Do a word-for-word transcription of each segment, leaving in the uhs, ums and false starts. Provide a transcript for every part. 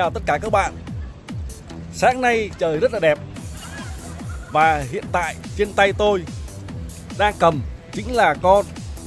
chào tất cả các bạn. Sáng nay trời rất là đẹp. Và hiện tại trên tay tôi đang cầm chính là con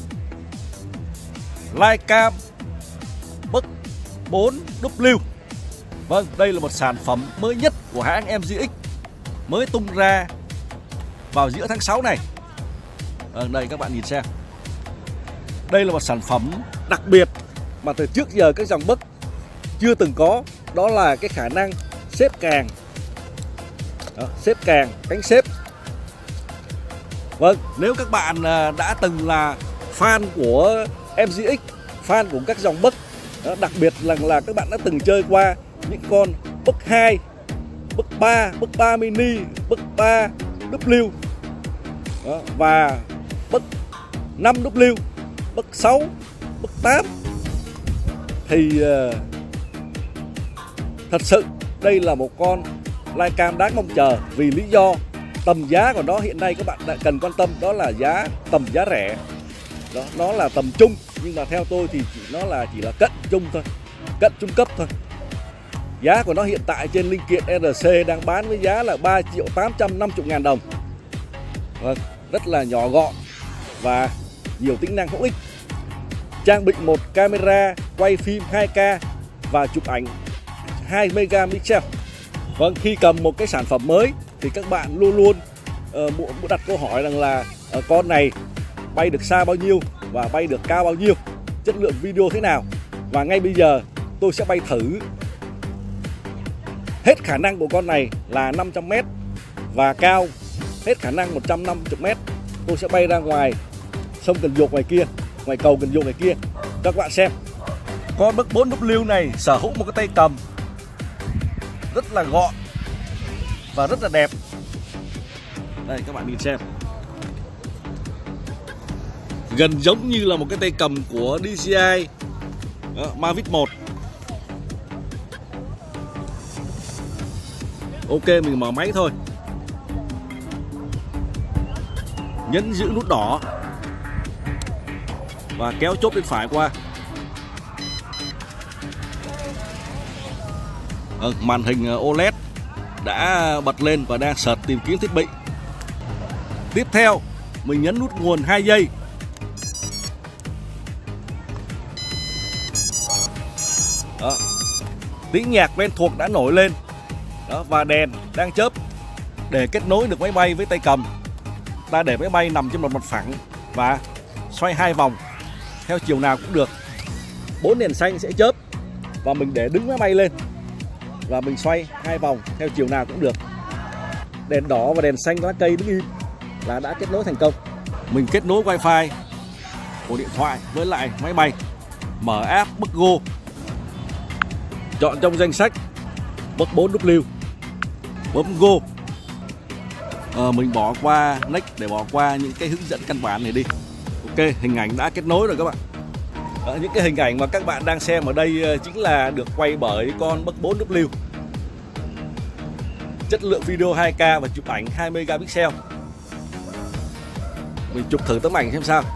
Lycam Buck bốn W. Vâng, đây là một sản phẩm mới nhất của hãng em giê ích, mới tung ra vào giữa tháng sáu này. Ở đây các bạn nhìn xem. Đây là một sản phẩm đặc biệt mà từ trước giờ các dòng Buck chưa từng có. Đó là cái khả năng xếp càng. Đó, xếp càng, cánh xếp. Vâng, nếu các bạn đã từng là fan của em giê ích, fan của các dòng Buck, đặc biệt là, là các bạn đã từng chơi qua những con Buck hai, Buck ba, Buck ba mini, Buck ba W, đó, và Buck năm W, Buck sáu, Buck tám, thì uh, thật sự đây là một con Lycam đáng mong chờ, vì lý do tầm giá của nó hiện nay các bạn đã cần quan tâm, đó là giá tầm giá rẻ. Đó, nó là tầm trung, nhưng mà theo tôi thì chỉ, nó là chỉ là cận trung thôi, cận trung cấp thôi. Giá của nó hiện tại trên linh kiện rờ xê đang bán với giá là ba triệu tám trăm năm mươi ngàn đồng. Vâng, rất là nhỏ gọn và nhiều tính năng hữu ích. Trang bị một camera quay phim hai K và chụp ảnh hai megapixel. Vâng, khi cầm một cái sản phẩm mới thì các bạn luôn luôn uh, đặt câu hỏi rằng là uh, con này bay được xa bao nhiêu và bay được cao bao nhiêu, chất lượng video thế nào. Và ngay bây giờ tôi sẽ bay thử. Hết khả năng của con này là năm trăm mét và cao hết khả năng một trăm năm mươi mét. Tôi sẽ bay ra ngoài sông Cần Duộc ngoài kia, ngoài cầu Cần Duộc ngoài kia. Các bạn xem. Con Buck bốn W này sở hữu một cái tay cầm rất là gọn và rất là đẹp. Đây các bạn nhìn xem. Gần giống như là một cái tay cầm của đê gi i đó, Mavic một. Ok, mình mở máy thôi. Nhấn giữ nút đỏ và kéo chốt bên phải qua. Ừ, màn hình ô lét đã bật lên và đang search tìm kiếm thiết bị. Tiếp theo mình nhấn nút nguồn hai giây. Đó. Tiếng nhạc quen thuộc đã nổi lên. Đó, và đèn đang chớp. Để kết nối được máy bay với tay cầm, ta để máy bay nằm trên một mặt phẳng và xoay hai vòng theo chiều nào cũng được. Bốn đèn xanh sẽ chớp và mình để đứng máy bay lên và mình xoay hai vòng theo chiều nào cũng được. Đèn đỏ và đèn xanh có lá cây đứng im là đã kết nối thành công. Mình kết nối wifi của điện thoại với lại máy bay. Mở app Buck Go, chọn trong danh sách Buck bốn W, bấm Go. à, Mình bỏ qua Next để bỏ qua những cái hướng dẫn căn bản này đi. Ok, hình ảnh đã kết nối rồi các bạn. à, Những cái hình ảnh mà các bạn đang xem ở đây chính là được quay bởi con Buck bốn W. Chất lượng video hai K và chụp ảnh hai megapixel. Mình chụp thử tấm ảnh xem sao.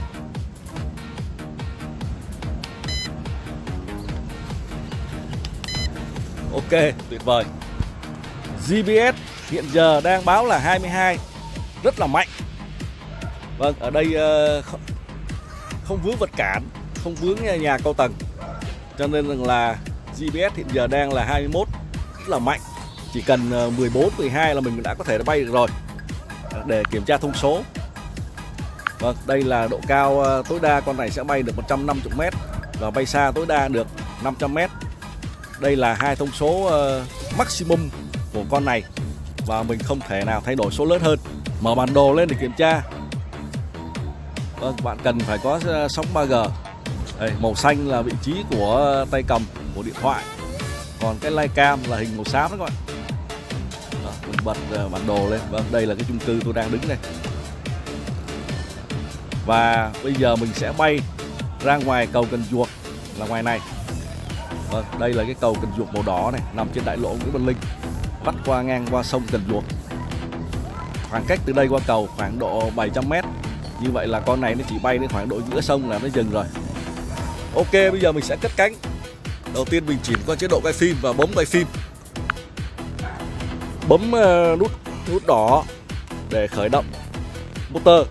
Ok, tuyệt vời. giê pê ét hiện giờ đang báo là hai mươi hai, rất là mạnh. Vâng, ở đây không, không vướng vật cản, không vướng nhà cao tầng, cho nên là giê pê ét hiện giờ đang là hai mươi mốt, rất là mạnh. Chỉ cần mười bốn, mười hai là mình đã có thể bay được rồi. Để kiểm tra thông số. Vâng, đây là độ cao tối đa con này sẽ bay được một trăm năm mươi mét và bay xa tối đa được năm trăm mét. Đây là hai thông số uh, maximum của con này và mình không thể nào thay đổi số lớn hơn. Mở bản đồ lên để kiểm tra. Vâng, bạn cần phải có sóng ba G. Đây, màu xanh là vị trí của tay cầm của điện thoại, còn cái Lycam là hình màu xám đó các bạn. Đó, mình bật uh, bản đồ lên. Vâng, đây là cái chung cư tôi đang đứng đây. Và bây giờ mình sẽ bay ra ngoài cầu Cần Duộc, là ngoài này. Vâng, đây là cái cầu Cần Duộc màu đỏ này, nằm trên đại lộ Nguyễn Văn Linh, vắt qua ngang qua sông Cần Duộc. Khoảng cách từ đây qua cầu khoảng độ bảy trăm mét. Như vậy là con này nó chỉ bay đến khoảng độ giữa sông là nó dừng rồi. Ok, bây giờ mình sẽ cất cánh Đầu tiên mình chuyển qua chế độ quay phim và bấm quay phim. Bấm uh, nút nút đỏ để khởi động motor.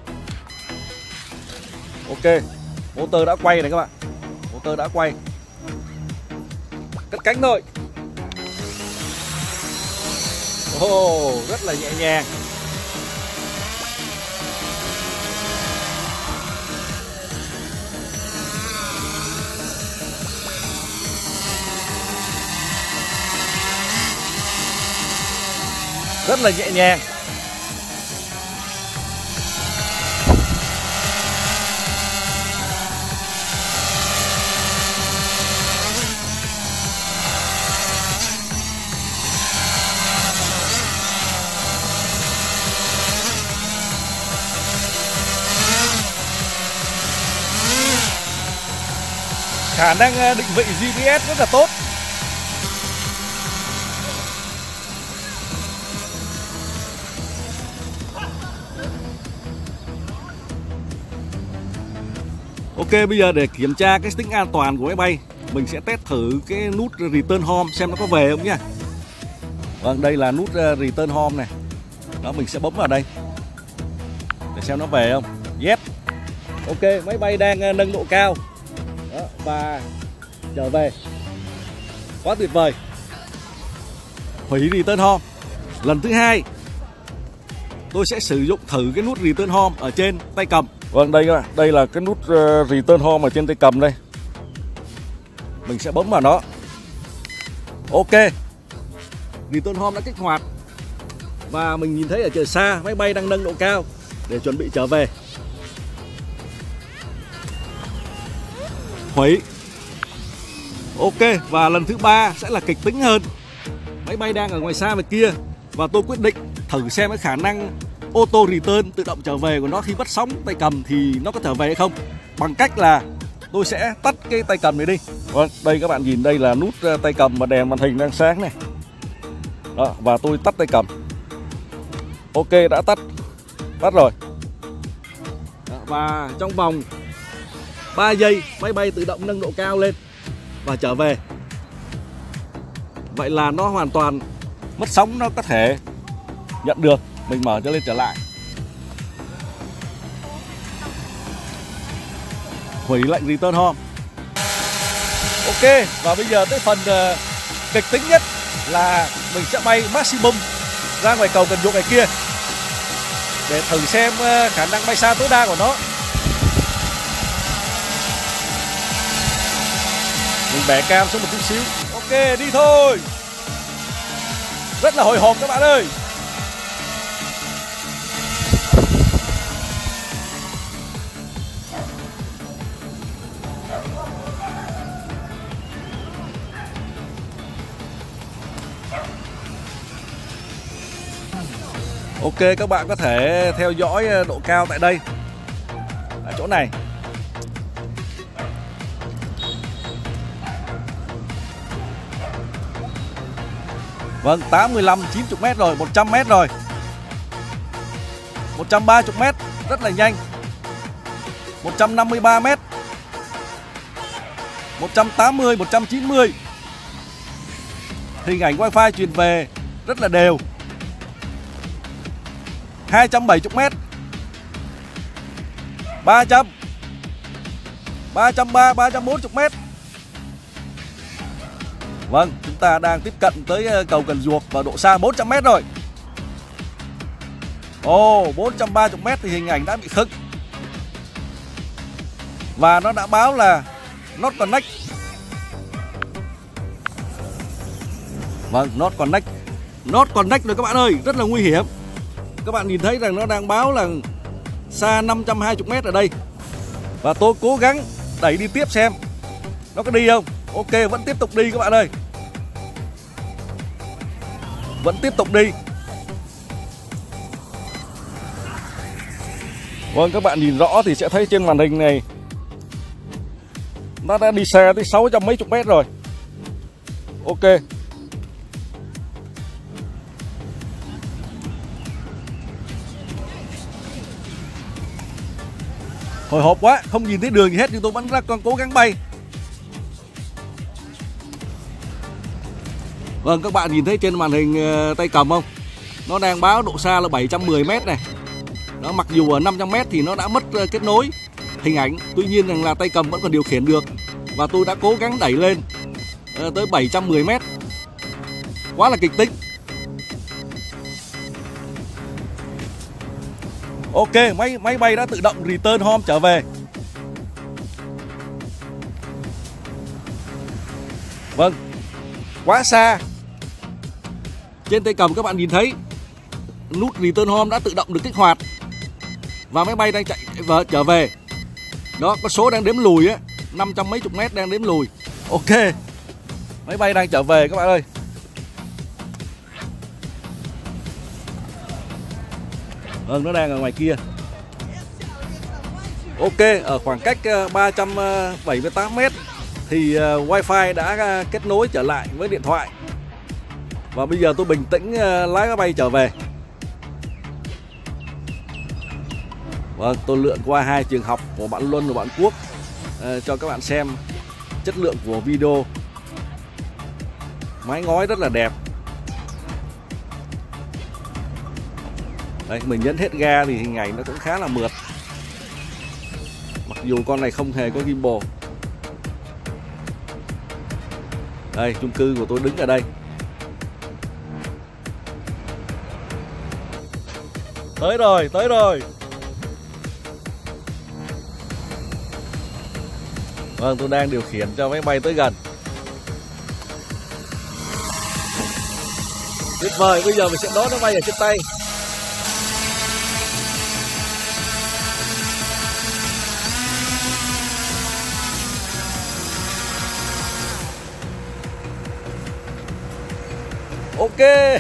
Ok, motor đã quay này các bạn. Motor đã quay. Cất cánh thôi. Oh, rất là nhẹ nhàng. Rất là nhẹ nhàng. Khả năng định vị giê pê ét rất là tốt. Ok, bây giờ để kiểm tra cái tính an toàn của máy bay, mình sẽ test thử cái nút Return Home xem nó có về không nhá. Vâng, đây là nút Return Home này. Đó, mình sẽ bấm vào đây để xem nó về không. Yes. Ok, máy bay đang nâng độ cao. Đó, và trở về. Quá tuyệt vời. Hủy Return Home. Lần thứ hai tôi sẽ sử dụng thử cái nút Return Home ở trên tay cầm. Vâng, đây các bạn, đây là cái nút uh, Return Home ở trên tay cầm đây. Mình sẽ bấm vào nó. Ok, Return Home đã kích hoạt. Và mình nhìn thấy ở trời xa máy bay đang nâng độ cao để chuẩn bị trở về. Hủy. Ok, và lần thứ ba sẽ là kịch tính hơn. Máy bay đang ở ngoài xa ngoài kia và tôi quyết định thử xem cái khả năng auto return tự động trở về của nó khi bắt sóng tay cầm thì nó có trở về hay không, bằng cách là tôi sẽ tắt cái tay cầm này đi. Vâng, đây các bạn nhìn, đây là nút tay cầm và đèn màn hình đang sáng này. Đó, và tôi tắt tay cầm. Ok, đã tắt. Tắt rồi. Đó, và trong vòng ba giây máy bay tự động nâng độ cao lên và trở về. Vậy là nó hoàn toàn mất sóng, nó có thể nhận được. Mình mở cho lên trở lại. Hủy lệnh Return Home. Ok, và bây giờ tới phần uh, kịch tính nhất là mình sẽ bay maximum ra ngoài cầu Cần Duộc này kia để thử xem uh, khả năng bay xa tối đa của nó. Mình bẻ cam xuống một chút xíu. Ok, đi thôi. Rất là hồi hộp các bạn ơi. Ok, các bạn có thể theo dõi độ cao tại đây, ở chỗ này. Vâng, tám mươi lăm, chín mươi mét rồi, một trăm mét rồi, một trăm ba mươi mét, rất là nhanh. Một trăm năm mươi ba mét, một trăm tám mươi, một trăm chín mươi. Hình ảnh wifi truyền về rất là đều. Hai trăm bảy mươi mét, ba trăm, ba trăm ba mươi, ba trăm bốn mươi mét. Vâng, chúng ta đang tiếp cận tới cầu Cần Duộc và độ xa bốn trăm mét rồi. Ồ, oh, bốn trăm ba mươi mét thì hình ảnh đã bị khựng. Và nó đã báo là not connect. Vâng, not connect. Not connect rồi các bạn ơi, rất là nguy hiểm. Các bạn nhìn thấy rằng nó đang báo là xa năm trăm hai mươi mét ở đây. Và tôi cố gắng đẩy đi tiếp xem nó có đi không. Ok, vẫn tiếp tục đi các bạn ơi. Vẫn tiếp tục đi. Vâng, các bạn nhìn rõ thì sẽ thấy trên màn hình này nó đã đi xa tới sáu trăm mấy chục mét rồi. Ok. Hồi hộp quá, không nhìn thấy đường gì hết nhưng tôi vẫn đang còn cố gắng bay. Vâng, các bạn nhìn thấy trên màn hình tay cầm không? Nó đang báo độ xa là bảy trăm mười mét này. Đó, mặc dù ở năm trăm mét thì nó đã mất kết nối hình ảnh, tuy nhiên rằng là tay cầm vẫn còn điều khiển được. Và tôi đã cố gắng đẩy lên tới bảy trăm mười mét. Quá là kịch tính. Ok, máy máy bay đã tự động return home trở về. Vâng, quá xa. Trên tay cầm các bạn nhìn thấy nút return home đã tự động được kích hoạt và máy bay đang chạy vợ trở về. Đó, có số đang đếm lùi á, năm trăm mấy chục mét đang đếm lùi. Ok, máy bay đang trở về các bạn ơi. Vâng, nó đang ở ngoài kia. Ok, ở khoảng cách ba trăm bảy mươi tám mét thì Wi-Fi đã kết nối trở lại với điện thoại. Và bây giờ tôi bình tĩnh lái máy bay trở về. Vâng, tôi lượn qua hai trường học của bạn Luân và bạn Quốc cho các bạn xem chất lượng của video. Mái ngói rất là đẹp. Đây, mình nhấn hết ga thì hình ảnh nó cũng khá là mượt. Mặc dù con này không hề có gimbal. Đây, chung cư của tôi đứng ở đây. Tới rồi, tới rồi. Vâng, tôi đang điều khiển cho máy bay tới gần. Tuyệt vời, bây giờ mình sẽ đón nó bay ở trên tay. Ok.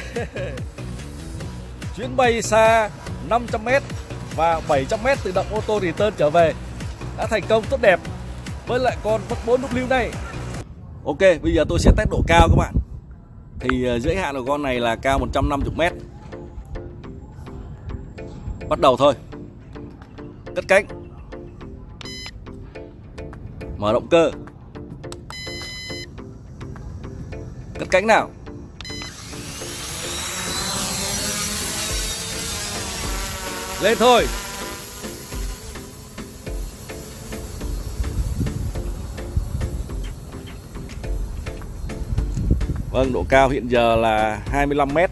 Chuyến bay xa năm trăm mét và bảy trăm mét tự động auto return trở về đã thành công tốt đẹp với lại con Mach bốn W này. Ok, bây giờ tôi sẽ test độ cao các bạn. Thì giới hạn của con này là cao một trăm năm mươi mét. Bắt đầu thôi. Cất cánh. Mở động cơ. Cất cánh nào. Lên thôi. Vâng, độ cao hiện giờ là hai mươi lăm mét.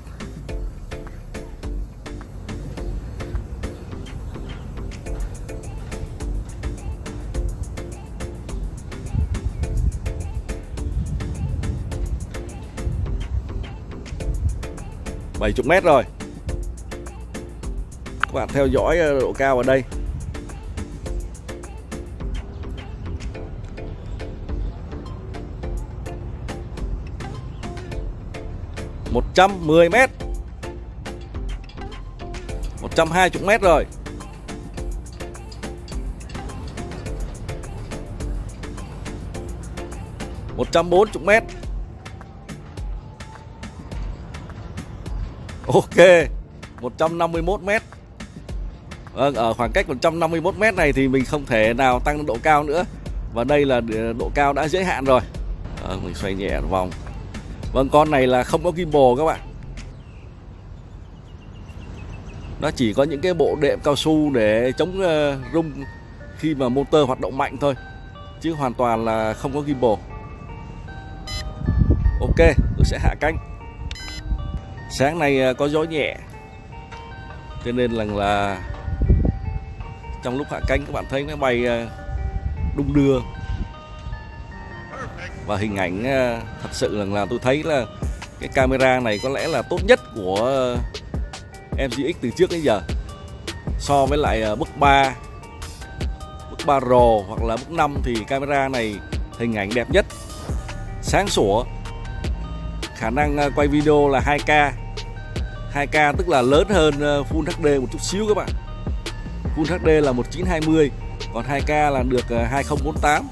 bảy mươi mét rồi. Các bạn theo dõi độ cao ở đây. một trăm mười mét. một trăm hai mươi mét rồi. một trăm bốn mươi mét. Ok, một trăm năm mươi mốt mét. Vâng, ở khoảng cách một trăm năm mươi mốt mét này thì mình không thể nào tăng độ cao nữa. Và đây là độ cao đã giới hạn rồi. Ờ, mình xoay nhẹ vòng. Vâng, con này là không có gimbal các bạn. Nó chỉ có những cái bộ đệm cao su để chống uh, rung khi mà motor hoạt động mạnh thôi, chứ hoàn toàn là không có gimbal. Ok, tôi sẽ hạ cánh. Sáng nay uh, có gió nhẹ, cho nên là, là trong lúc hạ cánh các bạn thấy nó bay uh, đung đưa. Và hình ảnh thật sự là, là tôi thấy là cái camera này có lẽ là tốt nhất của em giê ích từ trước đến giờ. So với lại Mark ba, Mark ba Pro hoặc là Mark năm thì camera này hình ảnh đẹp nhất, sáng sủa. Khả năng quay video là hai K. hai K tức là lớn hơn Full hát đê một chút xíu các bạn. Full hát đê là một chín hai mươi, còn hai K là được hai không bốn tám.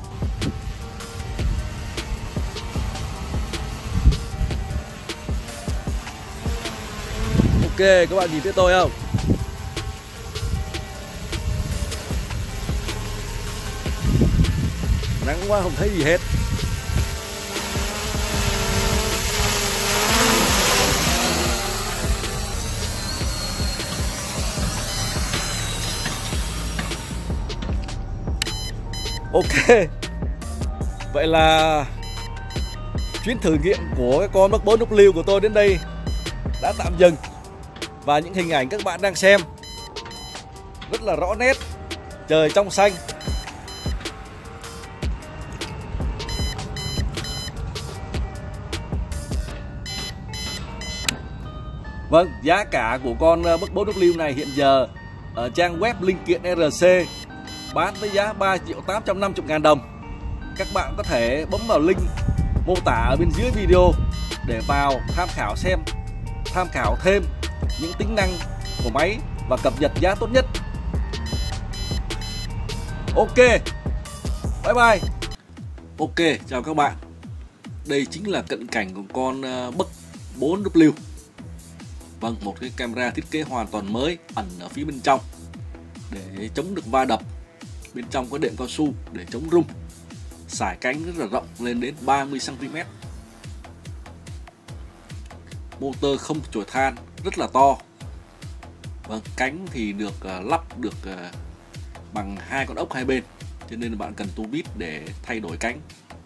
Ok, các bạn nhìn thấy tôi không? Nắng quá không thấy gì hết. Ok, vậy là chuyến thử nghiệm của cái con Mark bốn W của tôi đến đây đã tạm dừng. Và những hình ảnh các bạn đang xem rất là rõ nét, trời trong xanh. Vâng, giá cả của con Mark bốn W này hiện giờ ở trang web linh kiện rờ xê bán với giá ba triệu tám trăm năm mươi ngàn đồng. Các bạn có thể bấm vào link mô tả ở bên dưới video để vào tham khảo xem, tham khảo thêm những tính năng của máy và cập nhật giá tốt nhất. Ok, bye bye. Ok, chào các bạn. Đây chính là cận cảnh của con Mark bốn W. Vâng, một cái camera thiết kế hoàn toàn mới ẩn ở phía bên trong để chống được va đập. Bên trong có đệm cao su để chống rung. Sải cánh rất là rộng, lên đến ba mươi xăng ti mét. Motor không chổi than rất là to. Vâng, cánh thì được uh, lắp được uh, bằng hai con ốc hai bên, cho nên là bạn cần tu bít để thay đổi cánh.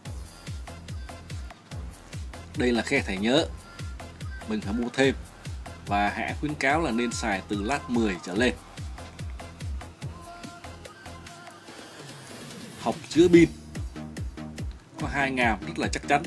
Đây là khe thẻ nhớ, mình phải mua thêm, và hãng khuyến cáo là nên xài từ lát mười trở lên. Hộc chứa pin có hai ngàm rất là chắc chắn.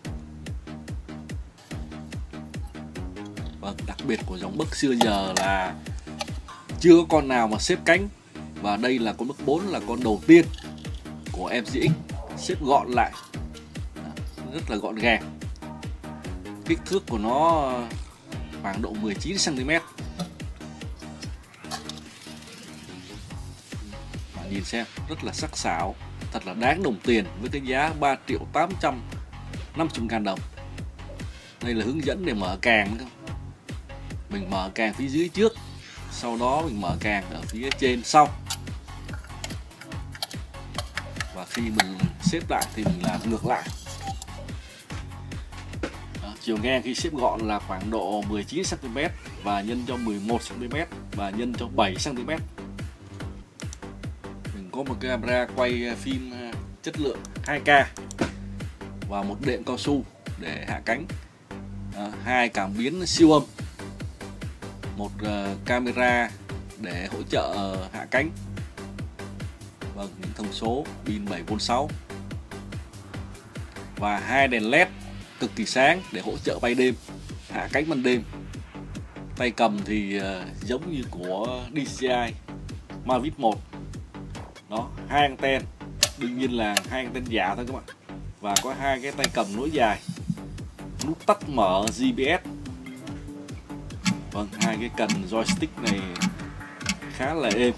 Vâng, đặc biệt của dòng Mark xưa giờ là chưa có con nào mà xếp cánh, và đây là con Mark bốn là con đầu tiên của em giê ích xếp gọn lại, rất là gọn gàng. Kích thước của nó khoảng độ mười chín xăng ti mét. Bạn nhìn xem, rất là sắc sảo, thật là đáng đồng tiền với cái giá ba triệu tám trăm năm mươi ngàn đồng. Đây là hướng dẫn để mở càng. Mình mở càng phía dưới trước, sau đó mình mở càng ở phía trên sau. Và khi mình xếp lại thì mình làm ngược lại. Đó, chiều ngang khi xếp gọn là khoảng độ mười chín xăng ti mét và nhân cho mười một xăng ti mét và nhân cho bảy xăng ti mét. Mình có một cái camera quay phim chất lượng hai K và một đệm cao su để hạ cánh, à, hai cảm biến siêu âm, một uh, camera để hỗ trợ hạ cánh. Vâng, những thông số pin bảy vôn sáu và hai đèn led cực kỳ sáng để hỗ trợ bay đêm, hạ cánh ban đêm. Tay cầm thì uh, giống như của đê xê i Mavic một. Đó, hai anten, đương nhiên là hai anten giả thôi các bạn, và có hai cái tay cầm nối dài, nút tắt mở giê pê ét. Vâng, hai cái cần joystick này khá là êm.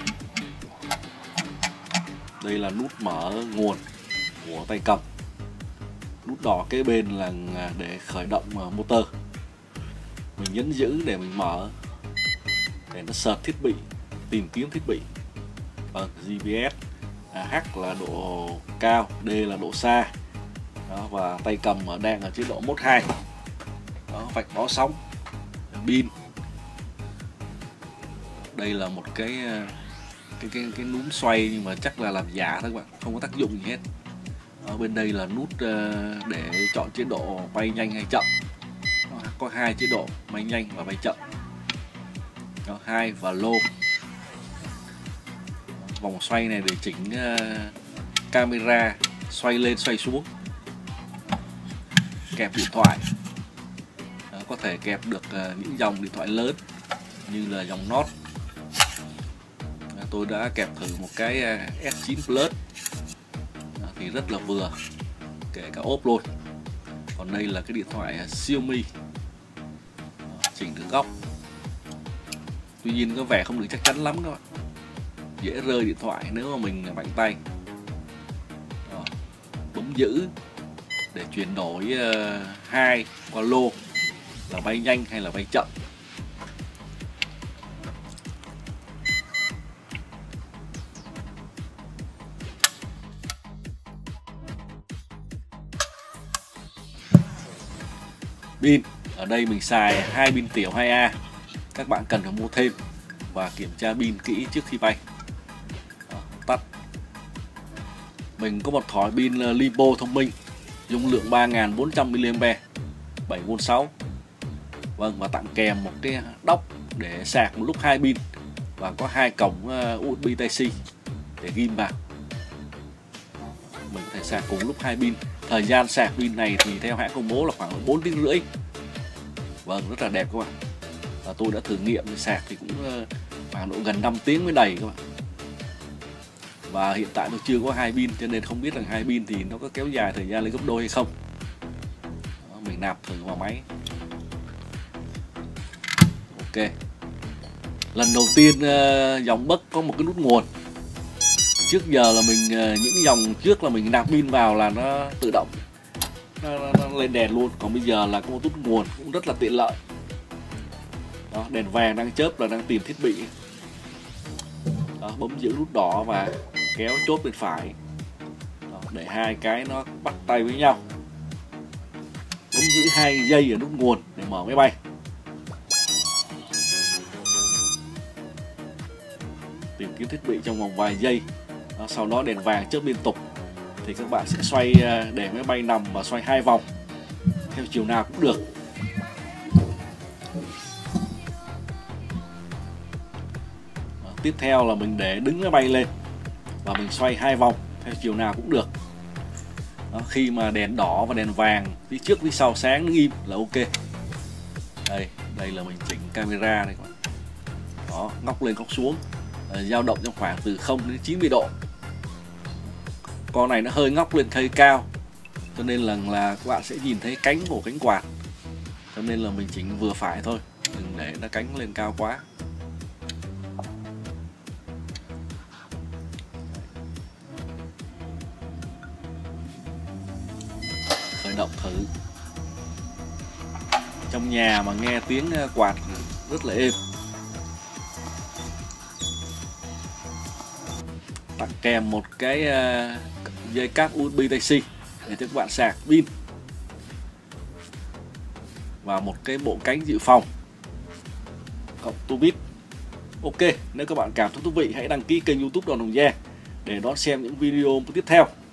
Đây là nút mở nguồn của tay cầm. Nút đỏ kế bên là để khởi động motor. Mình nhấn giữ để mình mở, để nó search thiết bị, tìm kiếm thiết bị. Vâng, giê pê ét, H là độ cao, D là độ xa. Đó, và tay cầm đang ở chế độ mode hai. Đó, vạch báo sóng, pin. Đây là một cái cái cái cái núm xoay nhưng mà chắc là làm giả thôi các bạn, không có tác dụng gì hết. Ở bên đây là nút để chọn chế độ bay nhanh hay chậm. Đó, có hai chế độ bay nhanh và bay chậm. Đó, high và low. Vòng xoay này để chỉnh uh, camera xoay lên xoay xuống. Kẹp điện thoại. Đó, có thể kẹp được uh, những dòng điện thoại lớn như là dòng Note. Đó, tôi đã kẹp thử một cái uh, S chín Plus. Đó, thì rất là vừa, kể cả ốp luôn. Còn đây là cái điện thoại uh, Xiaomi. Đó, chỉnh được góc. Tuy nhiên có vẻ không được chắc chắn lắm các bạn, dễ rơi điện thoại nếu mà mình mạnh tay. Đó, bấm giữ để chuyển đổi uh, high qua low, là bay nhanh hay là bay chậm. Pin ở đây mình xài hai pin tiểu hai A, các bạn cần phải mua thêm và kiểm tra pin kỹ trước khi bay. Đó, tắt. Mình có một thỏi pin LiPo thông minh, dung lượng ba nghìn bốn trăm mi li am pe, bảy vôn sáu. Vâng, và tặng kèm một cái dock để sạc một lúc hai pin, và có hai cổng u ét bê Type-C để ghim vào. Mình có thể sạc cùng lúc hai pin. Thời gian sạc pin này thì theo hãng công bố là khoảng bốn tiếng rưỡi. Vâng, rất là đẹp các bạn. Và tôi đã thử nghiệm sạc thì cũng khoảng độ gần năm tiếng mới đầy các bạn. Và hiện tại tôi chưa có hai pin, cho nên không biết rằng hai pin thì nó có kéo dài thời gian lên gấp đôi hay không. Đó, mình nạp thử vào máy. Ok. Lần đầu tiên dòng Buck có một cái nút nguồn. Trước giờ là mình những dòng trước là mình nạp pin vào là nó tự động nó, nó, nó lên đèn luôn, còn bây giờ là có một nút nguồn cũng rất là tiện lợi. Đó, đèn vàng đang chớp là đang tìm thiết bị. Đó, bấm giữ nút đỏ và kéo chốt bên phải. Đó, để hai cái nó bắt tay với nhau. Bấm giữ hai giây ở nút nguồn để mở máy bay. Tìm kiếm thiết bị trong vòng vài giây. Đó, sau đó đèn vàng chớp liên tục thì các bạn sẽ xoay để máy bay nằm và xoay hai vòng theo chiều nào cũng được. Đó, tiếp theo là mình để đứng máy bay lên và mình xoay hai vòng theo chiều nào cũng được. Đó, khi mà đèn đỏ và đèn vàng phía trước phía sau sáng đứng im là ok. Đây, đây là mình chỉnh camera đây các bạn. Đó, ngóc lên ngóc xuống, dao động trong khoảng từ không đến chín mươi độ. Con này nó hơi ngóc lên hơi cao, cho nên là là các bạn sẽ nhìn thấy cánh của cánh quạt, cho nên là mình chỉnh vừa phải thôi, đừng để nó cánh lên cao quá. Khởi động thử. Trong nhà mà nghe tiếng quạt rất là êm. Tặng kèm một cái dây cáp u ét bê Type-C để cho các bạn sạc pin, và một cái bộ cánh dự phòng cộng tua vít. Ok, nếu các bạn cảm thấy thú vị hãy đăng ký kênh YouTube Đoàn Hồng Giang để đón xem những video tiếp theo.